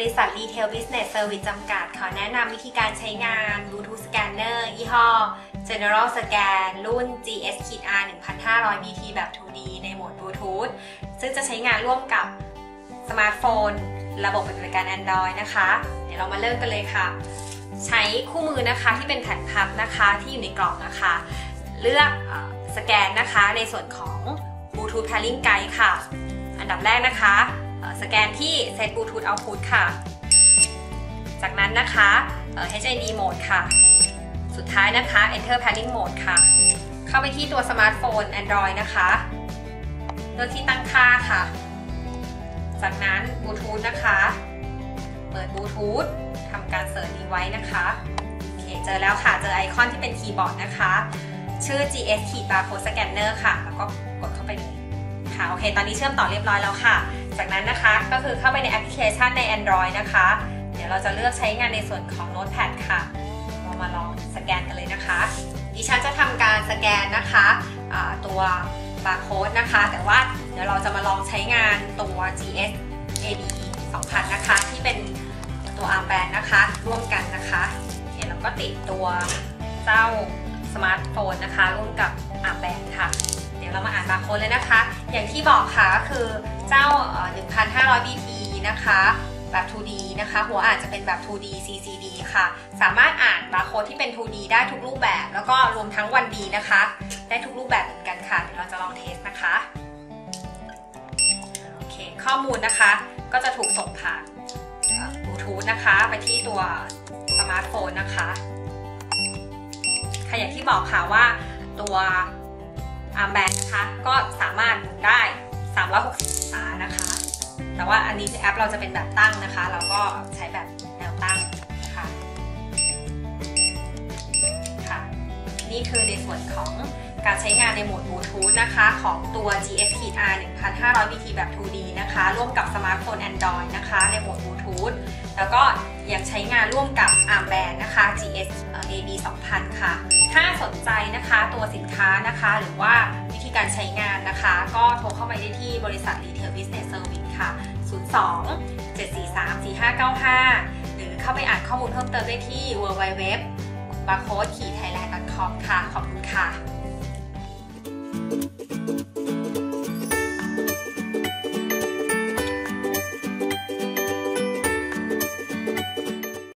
ริษัท Retail Business Service จำกัดขอแนะนำวิธีการใช้งาน Bluetooth Scanner ยี่ห้อ General Scan รุ่น GS-R 1500 BT แบบ 2D ในโหมด Bluetooth ซึ่งจะใช้งานร่วมกับสมาร์ทโฟนระบบปฏิบัติการ Android นะคะเดี๋ยวเรามาเริ่มกันเลยค่ะใช้คู่มือนะคะที่เป็นแผ่นพับนะคะที่อยู่ในกล่องนะคะเลือกสแกนนะคะในส่วนของ Bluetooth Pairing Guide ค่ะอันดับแรกนะคะสแกนที่ Set Bluetooth Output ค่ะจากนั้นนะคะ HID Mode ค่ะสุดท้ายนะคะ Enter Pairing Mode ค่ะเข้าไปที่ตัวสมาร์ทโฟน Android นะคะเลือกที่ตั้งค่าค่ะจากนั้น Bluetooth นะคะเปิด Bluetooth ทำการเสิร์ชนี้ไว้นะคะโอเคเจอแล้วค่ะเจอไอคอนที่เป็นคีย์บอร์ดนะคะชื่อ GS-Barcode Scanner ค่ะแล้วก็กดเข้าไปเลยค่ะโอเคตอนนี้เชื่อมต่อเรียบร้อยแล้วค่ะจากนั้นนะคะก็คือเข้าไปในแอปพลิเคชันใน Android นะคะเดี๋ยวเราจะเลือกใช้งานในส่วนของ Notepad ค่ะเรามาลองสแกนกันเลยนะคะดิฉันจะทำการสแกนนะคะตัวบาร์โค้ดนะคะแต่ว่าเดี๋ยวเราจะมาลองใช้งานตัว GS-AD 2000 นะคะที่เป็นตัว Armband นะคะร่วมกันนะคะเดี๋ยวเราก็ติดตัวเจ้าสมาร์ทโฟนนะคะร่วมกับ Armband ค่ะเดี๋ยวเรามาอ่านบาร์โค้ดเลยนะคะอย่างที่บอกค่ะก็คือเจ้า 1500 BT นะคะแบบ 2D นะคะหัวอ่านจะเป็นแบบ 2D CCD ค่ะสามารถอ่านบาร์โค้ดที่เป็น 2D ได้ทุกรูปแบบแล้วก็รวมทั้ง 1D นะคะได้ทุกรูปแบบเหมือนกันค่ะเดี๋ยวเราจะลองเทสนะคะโอเคข้อมูลนะคะก็จะถูกส่งผ่านบลูทูธนะคะไปที่ตัวสมาร์ทโฟนนะคะค่ะอย่างที่บอกค่ะว่าตัวArmband นะคะก็สามารถหมุนได้360องศานะคะแต่ว่าอันนี้แอปเราจะเป็นแบบตั้งนะคะเราก็ใช้แบบแนวตั้งค่ะนี่คือในส่วนของการใช้งานในโหมดบลูทูธนะคะของตัว GS-R 1500 BT แบบ 2D นะคะร่วมกับสมาร์ทโฟน Android นะคะในโหมดบลูทูธแล้วก็ยังใช้งานร่วมกับ Armband นะคะ GS-AD 2000 ค่ะถ้าสนใจนะคะตัวสินค้านะคะหรือว่าวิธีการใช้งานนะคะก็โทรเข้าไปได้ที่บริษัท Retail Business Service ค่ะ 02-743-4595 หรือเข้าไปอ่านข้อมูลเพิ่มเติมได้ที่ www.barcode-thailand.com ค่ะขอบคุณค่ะ